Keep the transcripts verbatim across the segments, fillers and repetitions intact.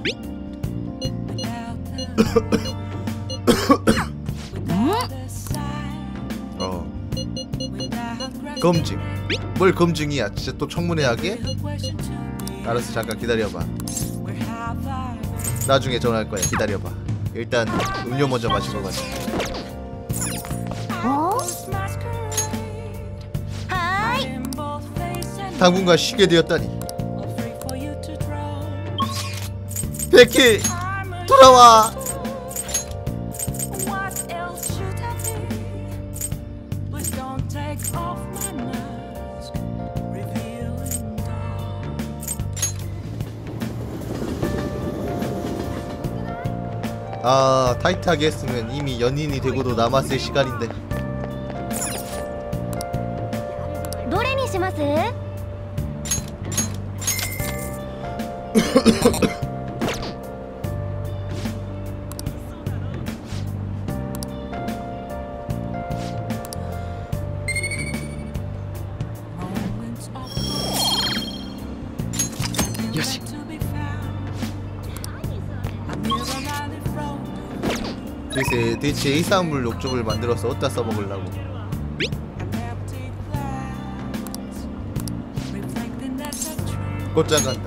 어 검증. 뭘 검증이야? 진짜 또 청문회하게? 알았어, 잠깐 기다려봐. 나중에 전화할 거야. 기다려봐. 일단 음료 먼저 마시고 가자. 어? 하이. 당분간 쉬게 되었다니. 베키 돌아와. 아, 타이트하게 했으면 이미 연인이 되고도 남았을 시간인데. 노래にします? 요시. 대체 대체 일산물 녹즙을 만들어서 어디다 써먹으려고? 곧장 간다.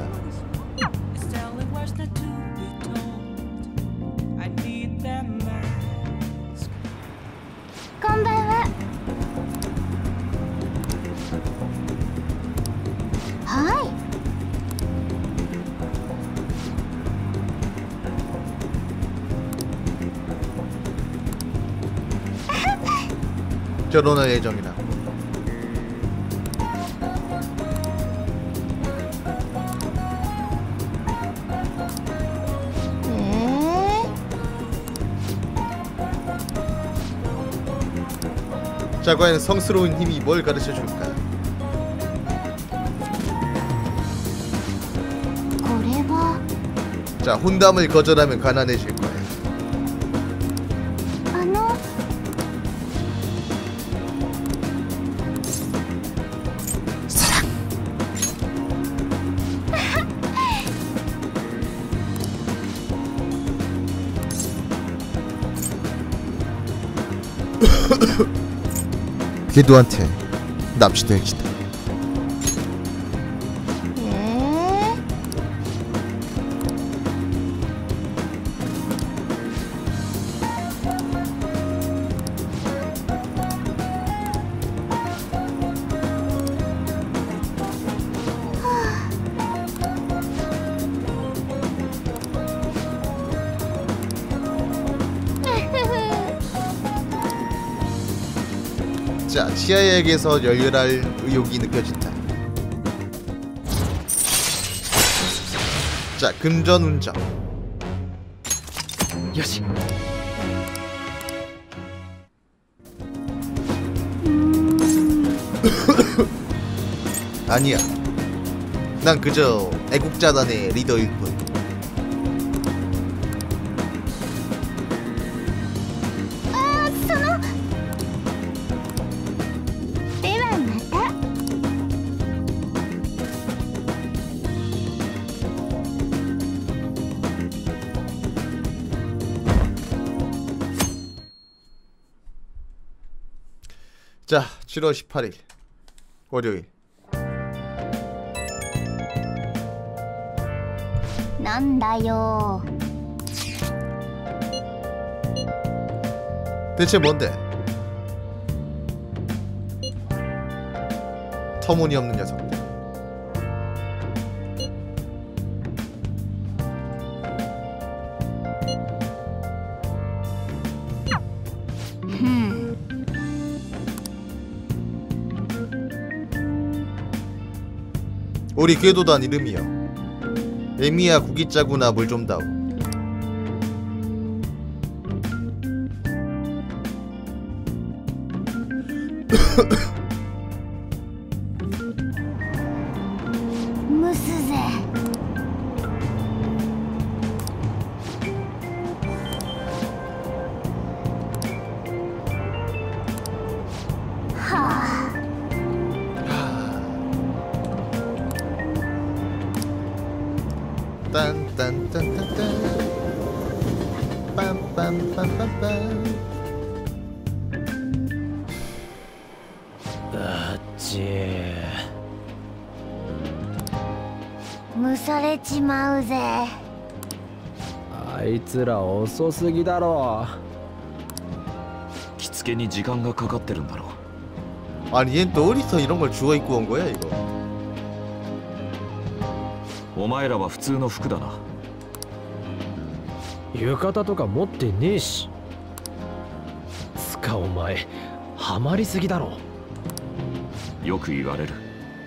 건반와. 하이. 결혼할 예정이다. 네. 자, 과연 성스러운 힘이 뭘 가르쳐 줄까? 고래와. 자, 혼담을 거절하면 가난해질 거야. 아노. 기도한테 납치될지다. 네. 자, 치아에게서 열렬할 의욕이 느껴진다. 자, 금전 운정. 요시. 아니야. 난 그저 애국자단의 리더일 뿐. 아, 소노. ではまた. 자, 칠월 십팔일 월요일. 난다요. 대체 뭔데? 터무니없는 녀석들. 흠. 우리 궤도단 이름이여. 에미야 구기짜구나. 물 좀 다오. 무스제. 하. 딴딴딴딴딴 빰빰빰빰빰. あっち蒸されちまうぜ。 あいつら遅すぎだろ。 着付けに時間がかかってるんだろう。 아니 얜 또 어디서 이런 걸 주워 입고 온 거야 이거? お前らは普通の服だな。 浴衣とか持ってねえし。つかお前ハマりすぎだろ。 よく言われる。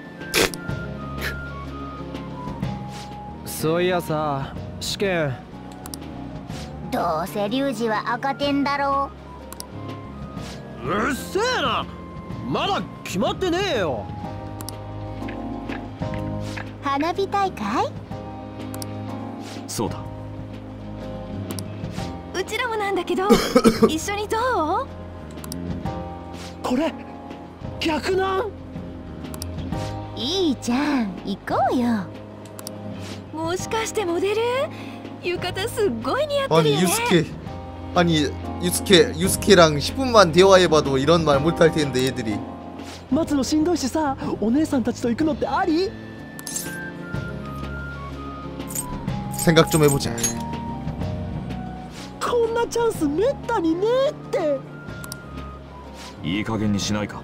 そういやさ、試験どうせリュウジは赤点だろうるせえな。まだ決まってねえよ。 う。花火大会？ そうだ。 うちらもなんだけど一緒にどう？ これ逆なん？ いいじゃん、行こうよ。 もしかしてモデル？浴衣すっごい似合ってる 아니 よね。 유스케 아니 유스케 유스케랑 십 분만 대화해봐도 이런 말 못할 텐데 얘들이. 待つのしんどいしさ、お姉さんたちと行くのってあり？ 생각 좀 해보자. こんなチャンスめったにねえって。 いい加減にしないか。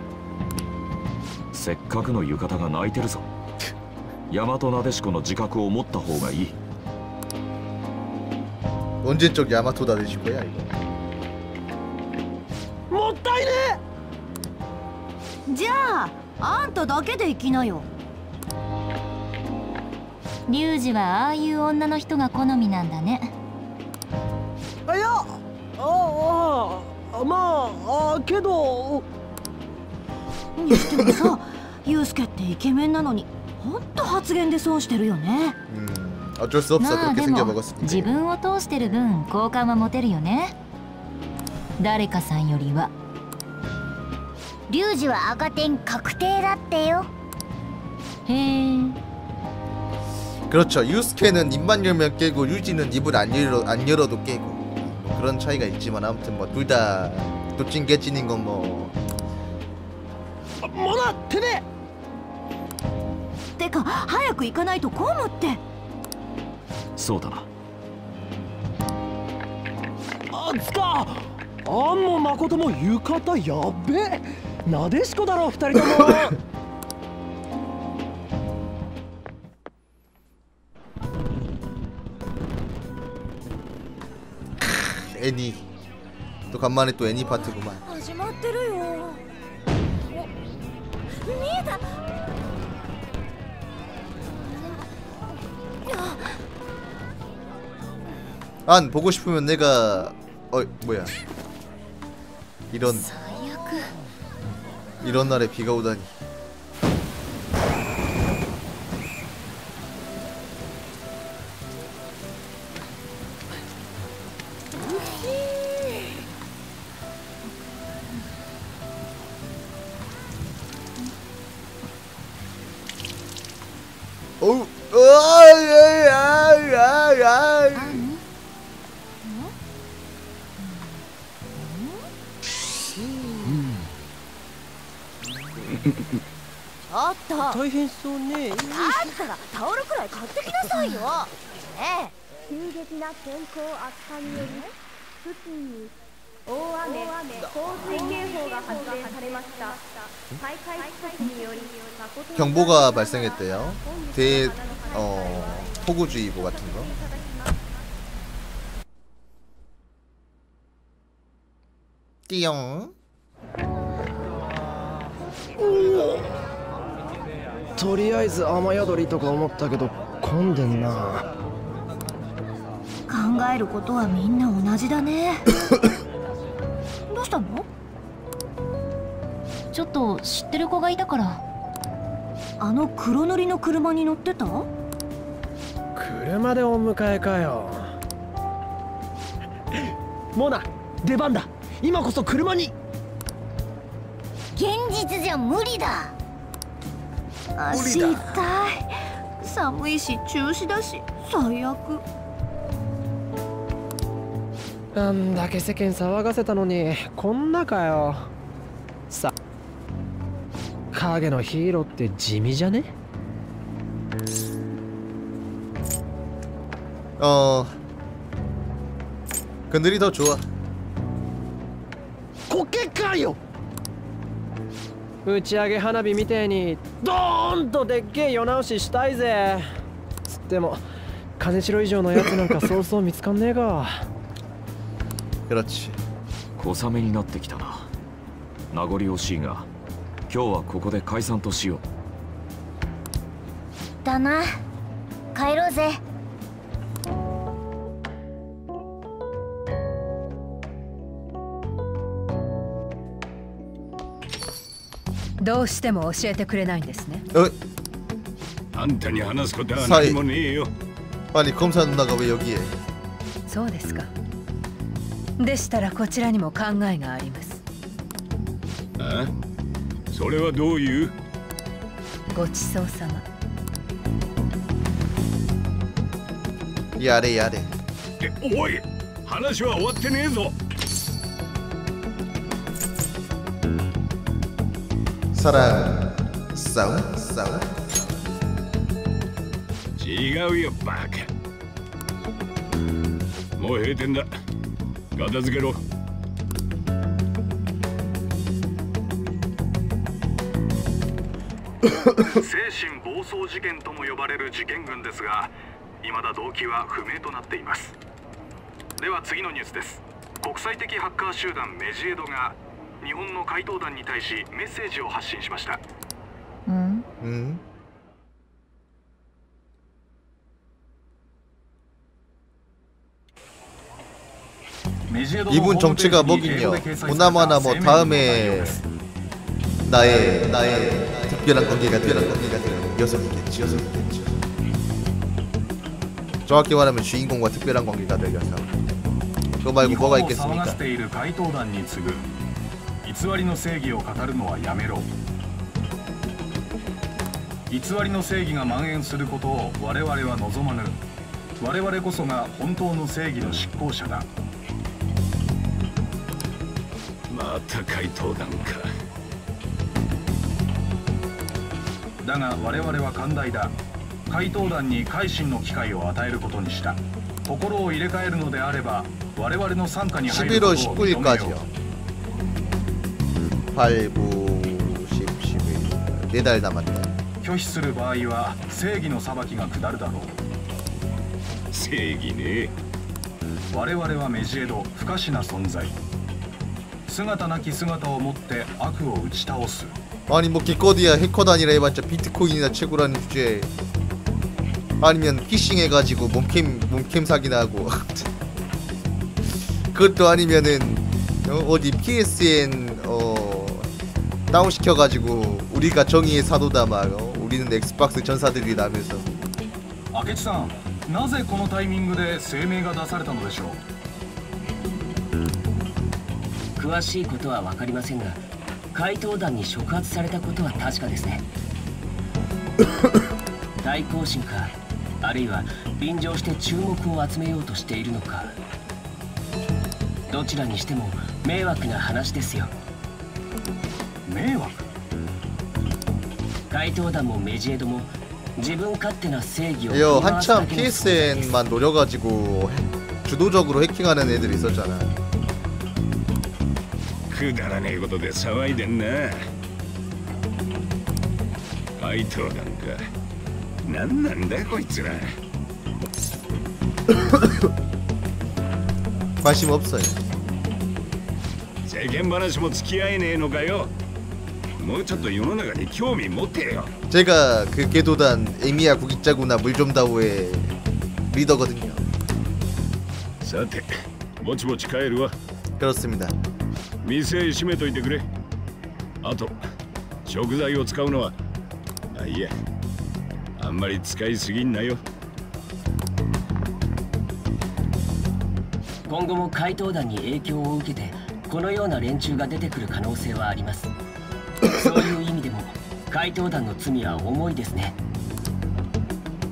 せっかくの浴衣が泣いてるぞ。大和なでしこの自覚を持った方がいい。 언제적 야마토다 되실 거야 이거? もったいねえ。 じゃああんただけで行きなよ。 リュウジはああいう女の人が好みなんだね。 いや、ああ、あまあ、あけど。 にしてもさ、ユウスケってイケメンなのにほんと発言で損してるよね。 음 어쩔 수 없어. まあ 그렇게 でも 생겨먹었으니까. 自分を通してる分好感は持てるよね。誰かさんよりは。リュウジは赤点確定だってよ。へえ。 그렇죠. 유스케는 입만 열면 깨고 유지는 입을 안 열어 안 열어도 깨고 뭐 그런 차이가 있지만 아무튼 뭐 둘 다 도찐 개찐인 건 뭐. もなてめてか早く行かないと公務って。 そうだな。 あつか、あんも誠も浴衣やっべえ。なでしこだろ二人とも。 애니 또 간만에 또 애니 파트구만. 始まってるよ。お、見えた。 안 보고 싶으면 내가 어 뭐야 이런 이런 날에 비가 오다니. 어우, 아야야야야. ちょっと。 大変そうね。 あんたがタオルくらい買ってきなさいよ。ねえ。 急激な天候悪化により付近に大雨洪水警報が発令されました。大会規則により 경보가 발생했대요. 대 어, 폭우주의보 같은 거. 띠용. とりあえず雨宿りとか思ったけど混んでんな。 考えることはみんな同じだね。どうしたの？ ちょっと知ってる子がいたから。 あの黒塗りの車に乗ってた？ 車でお迎えかよ。モナ、出番だ。今こそ車に。 現実じゃ無理だ。 足痛い。 寒いし中止だし最悪。 なんだけ世間騒がせたのにこんなかよ。さ影のヒーローって地味じゃね？ 어 그늘이 더 좋아. コケかよ。打ち上げ花火みてえにドーンとでっけえ世直ししたいぜ。つっても金城以上のやつなんかそうそう見つかんねえか。 그렇지. 小雨になってきたな。名残惜しいが今日はここで解散としよう。 だな。帰ろうぜ。 どうしても教えてくれないんですね。 어? あんたに話すことは何もねえよ。 아니 검사 누나가 왜 여기에? そうですか。でしたらこちらにも考えがあります。 あ？それはどういう？ ごちそうさま。 야래 야래. おい、話は終わってねえぞ。 사랑 싸움 싸움. 違うよバカ。もう閉店だ。片付けろ。 精神暴走事件とも呼ばれる事件群ですが、未だ動機は不明となっています。では次のニュースです。国際的ハッカー集団メジエドが日本の怪盗団に対しメッセージを発信しました。 うん？ うん？ 이분 정체가 뭐긴요. 보나마나 뭐 다음에 나의 나의 특별한 관계가 특별한 관계가 될 녀석이겠지. 녀석이겠지. 정확히 말하면 주인공과 특별한 관계가 될 녀석. 그거 말고 뭐가 있겠습니까? 偽りの正義を語るのはやめろ。偽りの正義が蔓延することを我々は望まぬ。我々こそが本当の正義の執行者だ。 また怪盗団か。 だが我々は寛大だ。怪盗団に改心の機会を与えることにした。心を入れ替えるのであれば我々の傘下に入ることを認めよう。 십일월 십구일까지요. 팔, 구, 십, 십일. 네 달 남았네. 拒否する場合は正義の裁きが下るだろう。 正義ね。 我々はメジエド不可視な存在。姿なき姿を持って悪を打ち倒す。 아니 뭐 기껏이야 해커단이라 해봤자 비트코인이나 채굴하는 주제에 아니면 피싱해가지고 몸캠 몸캠 사기나 하고 그것도 아니면은 어, 어디 피에스엔 어 다운시켜가지고 우리가 정의의 사도다 막 어, 우리는 엑스박스 전사들이라면서. 明智さん、なぜこのタイミングで声明が出されたのでしょう。 詳しいことは分かりませんが、怪盗団に触発されたことは確かですね。対抗心か、あるいは便乗して注目を集めようとしているのか。どちらにしても迷惑な話ですよ。迷惑？怪盗団もメジエドも自分勝手な正義を 요 한참 피에스엔만 노려가지고 주도적으로 해킹하는 애들이 있었잖아. くだらねえことで騒いでんな。怪盗団か。なんなんだこいつら。 관심 없어요. 世間話も付き合えねえのかよ。もうちょっと世の中に興味持てよ。 제가 그 개도단 에미야 구기자구나 물좀다오의 리더거든요. さて、ぼちぼち帰るわ。 그렇습니다. 店閉めといてくれ。あと食材を使うのはあいやあんまり使いすぎんなよ。 今後も怪盗団に影響を受けてこのような連中が出てくる可能性はあります。そういう意味でも怪盗団の罪は重いですね。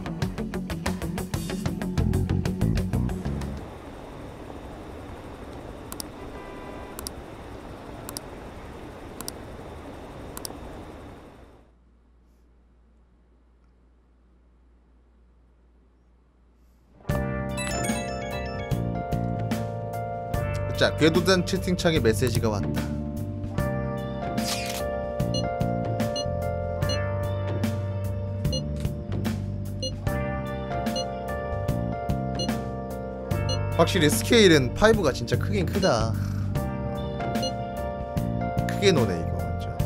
자, 궤도단 채팅창에 메시지가 왔다. 확실히 스케일은 파이브가 진짜 크긴 크다. 크게 노네 이거 완전.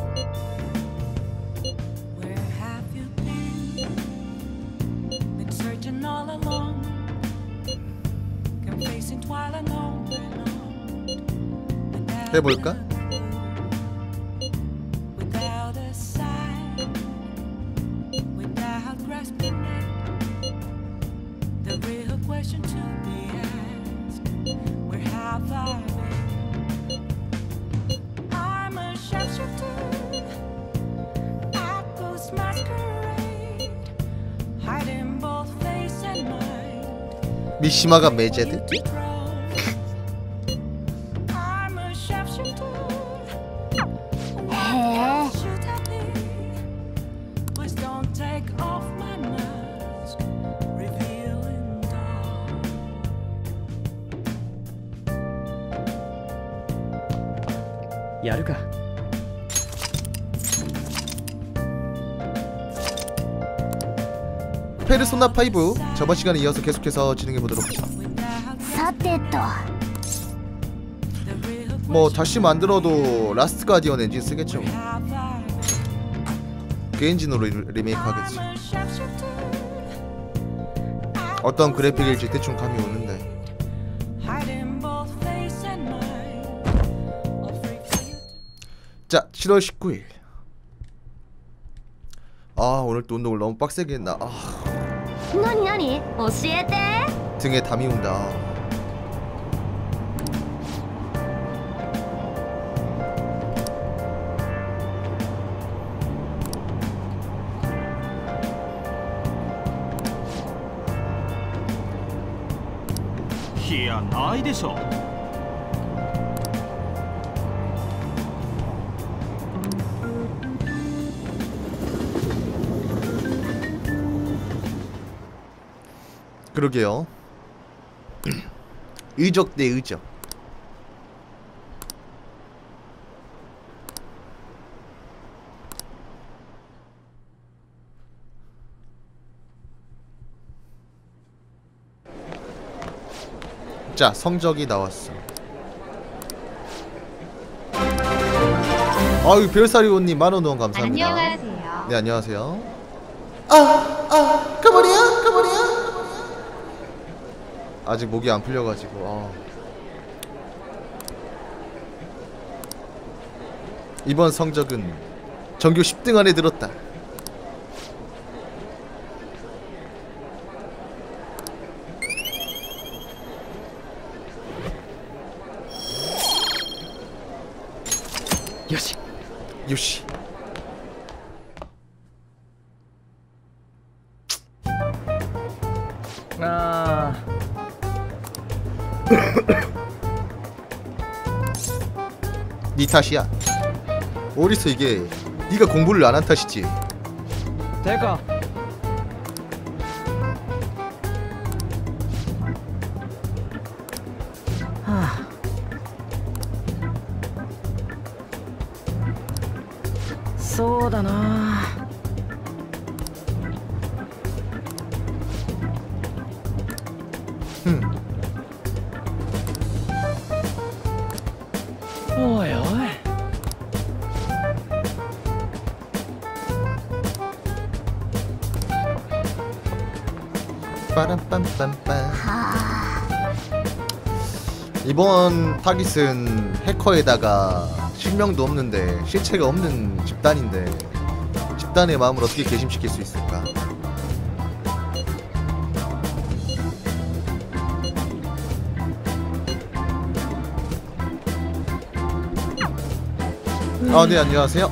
해볼까? 미시마가 매제드? 야르가. 페르소나 파이브 저번 시간에 이어서 계속해서 진행해보도록 하죠. 뭐 다시 만들어도 라스트 가디언 엔진 쓰겠죠. 그 엔진으로 리메이크 하겠지. 어떤 그래픽일지 대충 감이 오는데. 자, 칠월 십구일. 아, 오늘 또 운동을 너무 빡세게 했나. 아. 나니 나니? 教えて. 등에 담이 온다. 이야, 나이でしょ. 그러게요. 의적 대 의적. 자, 성적이 나왔어. 아유, 별사리오님 만원 후원 감사합니다. 안녕하세요. 네, 안녕하세요. 아, 아, 그머리야, 그머리야. 아직 목이 안 풀려가지고. 어. 이번 성적은 전교 십 등 안에 들었다. 요시 요시. 아. 니 탓이야. 어디서 이게 네가 공부를 안 한 탓이지. 대가. 아. 쏘다나. 흠. 오이 오이. 빠람빰빰빰. 이번 타깃은 해커에다가 실명도 없는데 실체가 없는 집단인데 집단의 마음을 어떻게 괘씸시킬 수 있을까? 아, 네, 안녕하세요.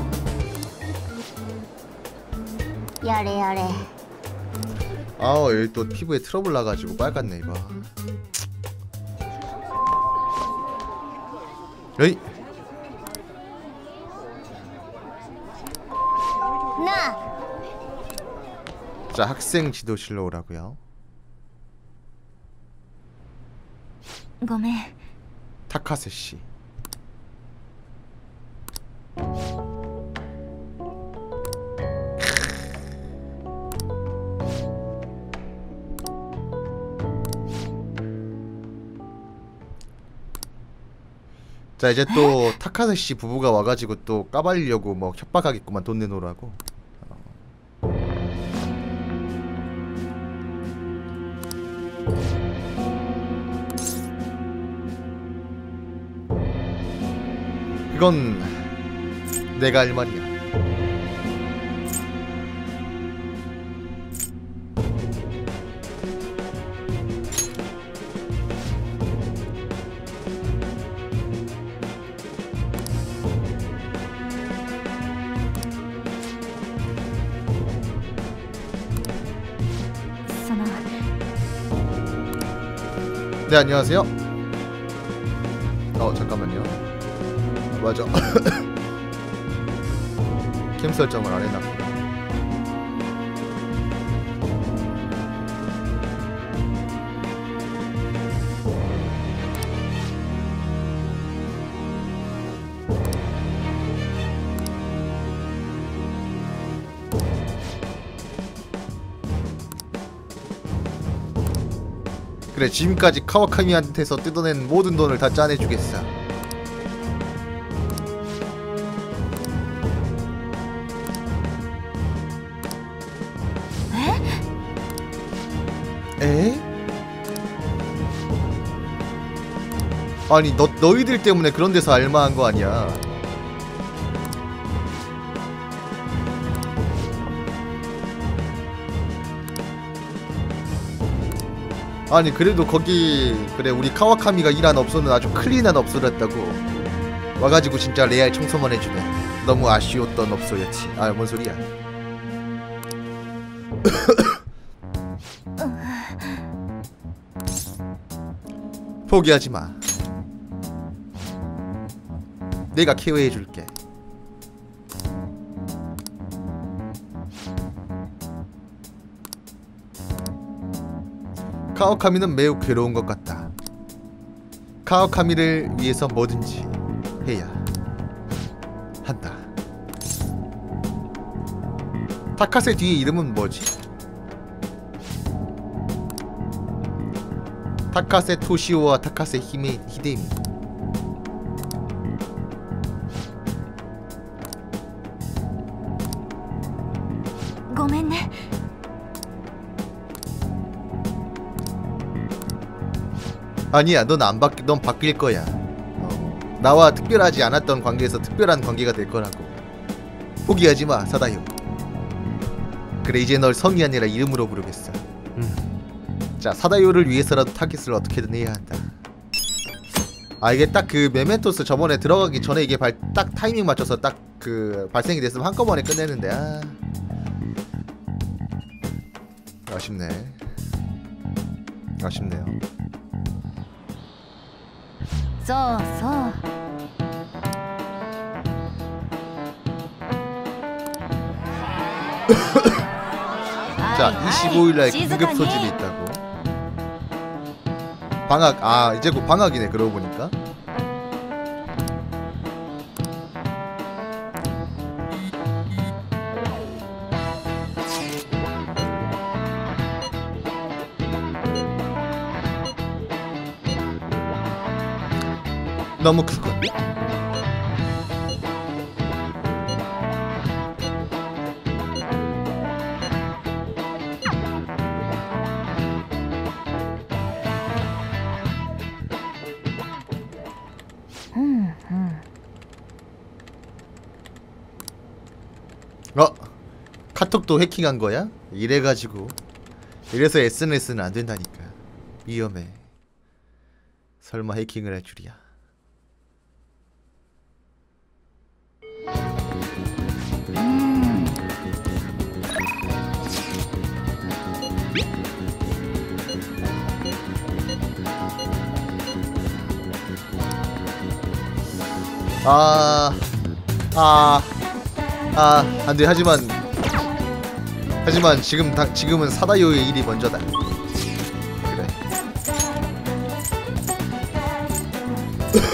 야래 야래. 아우, 여기 또 피부에 트러블 나가지고 빨갛네 이거. 에이. 나. 자, 학생 지도실로 오라고요. ごめん。 타카세 씨. 자 이제 또 타카세 씨 부부가 와가지고 또 까발리려고 뭐 협박하겠구만. 돈 내놓으라고. 그건 내가 할 말이야. 네 안녕하세요. 어 잠깐만요. 맞아. 캠 설정을 안 해놨구나. 그래 지금까지 카와카미한테서 뜯어낸 모든 돈을 다 짜내주겠어. 에? 아니 너, 너희들 때문에 그런 데서 알만한 거 아니야. 아니 그래도 거기 그래 우리 카와카미가 일한 업소는 아주 클린한 업소였다고. 와가지고 진짜 레알 청소만 해주네. 너무 아쉬웠던 업소였지. 아 뭔 소리야. 포기하지마. 내가 케어해줄게. 카와카미는 매우 괴로운 것 같다. 카와카미를 위해서 뭐든지 해야 한다. 타카세 뒤에 이름은 뭐지? 타카세 토시오와 타카세 히메, 히데미. 고멘네. 아니야, 넌 안 바뀌, 넌 바뀔 거야. 어, 나와 특별하지 않았던 관계에서 특별한 관계가 될 거라고. 포기하지 마, 사다요. 그래, 이제 널 성이 아니라 이름으로 부르겠어. 음. 자, 사다요를 위해서라도 타깃을 어떻게든 해야 한다. 아, 이게 딱 그 메멘토스 저번에 들어가기 전에 이게 발, 딱 타이밍 맞춰서 딱 그 발생이 됐으면 한꺼번에 끝내는데, 아. 아쉽네. 아쉽네요. そうそう 자, 이십오일날 긴급 소집이 있다고. 방학, 아 이제 곧 방학이네. 그러고 보니까. 너무 크군. 음, 음. 어? 카톡도 해킹한 거야? 이래가지고 이래서 에스엔에스는 안 된다니까. 위험해. 설마 해킹을 할 줄이야. 아, 아, 아, 안돼. 하지만, 하지만 지금 다, 지금은 사다요의 일이 먼저다. 그래.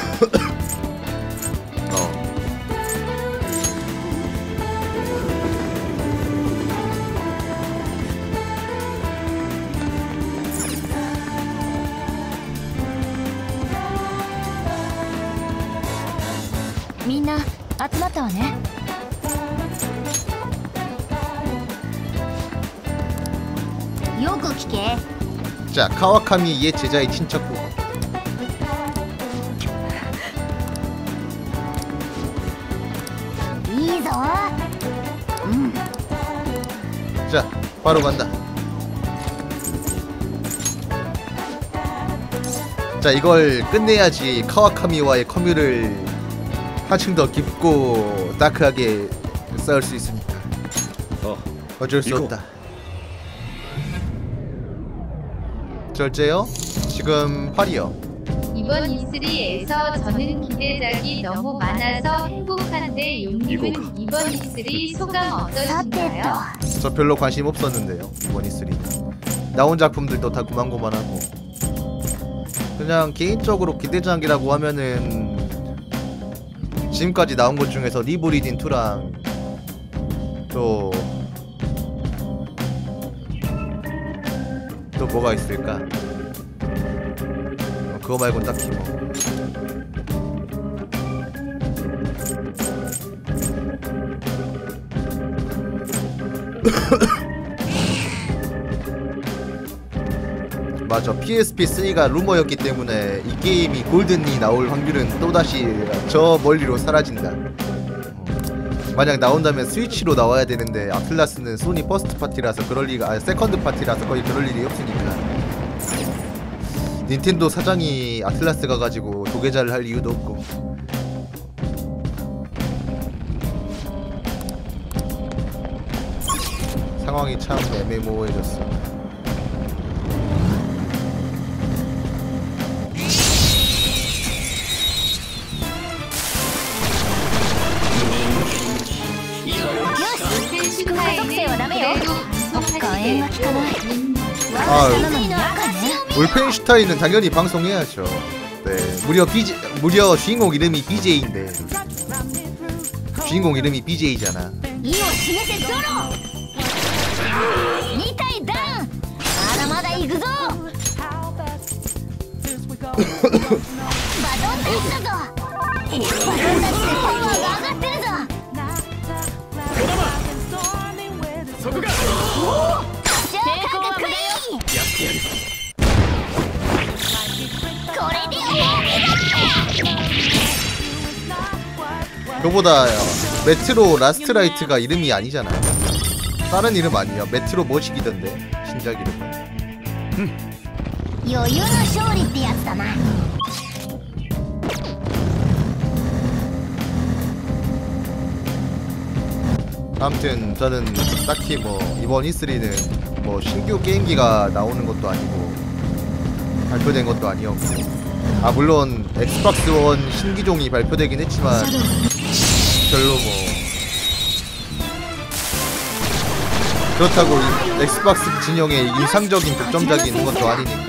集まったわね。よく聞け。 자, 카와카미 옛 제자의 친척부. 음. 자, 바로 간다. 자, 이걸 끝내야지 카와카미와의 커뮤를 한층 더 깊고 다크하게 쌓을 수 있습니다. 어, 어쩔 수 이거. 없다. 절제요? 지금 팔이요. 이번 이쓰리에서 저는 기대작이 너무 많아서 행복한데 용님은 이번 이쓰리 소감 어떠신가요? 저 별로 관심 없었는데요. 이번 이쓰리 나온 작품들도 다 고만고만하고 그냥 개인적으로 기대작이라고 하면은 지금까지 나온 것 중에서 리브리딘 투랑 또 또 뭐가 있을까? 어, 그거 말곤 딱히 뭐 맞아, 피에스피 쓰리가 루머였기 때문에 이 게임이 골든이 나올 확률은 또다시 저 멀리로 사라진다. 어. 만약 나온다면 스위치로 나와야 되는데 아틀라스는 소니 퍼스트 파티라서 그럴 리가, 아니 세컨드 파티라서 거의 그럴 일이 없으니까. 닌텐도 사장이 아틀라스 가가지고 도계자를 할 이유도 없고. 상황이 참 애매모호해졌어. 아, 울펜슈타인은 당연히 방송해야죠. 네, 무려 비제, 무려 주인공 이름이 비제이인데 주인공 이름이 비제이잖아. 그보다 메트로 라스트라이트가 이름이 아니잖아. 다른 이름 아니야. 메트로 뭐식이던데 신작 이름은. 아무튼 저는 딱히 뭐 이번 이쓰리는 뭐 신규 게임기가 나오는 것도 아니고 발표된 것도 아니었고, 아 물론 엑스박스 원 신기종이 발표되긴 했지만 별로 뭐 그렇다고 이 엑스박스 진영의 인상적인 독점작이 있는 것도 아니니까.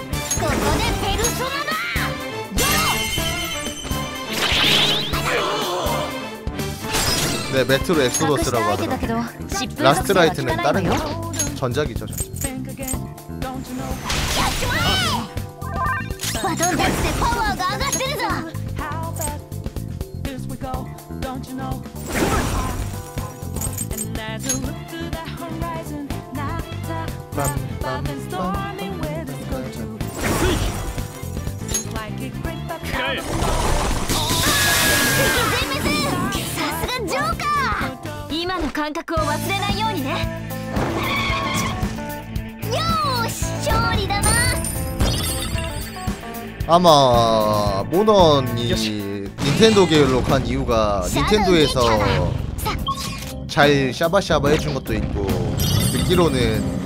네, 메트로 엑소더스라고 하더라고요. 라스트라이트는 다른 거? 전작이죠, 전작. 아마 모넌이 닌텐도 계열로 간 이유가 닌텐도에서 잘 샤바샤바 해준 것도 있고, 듣기로는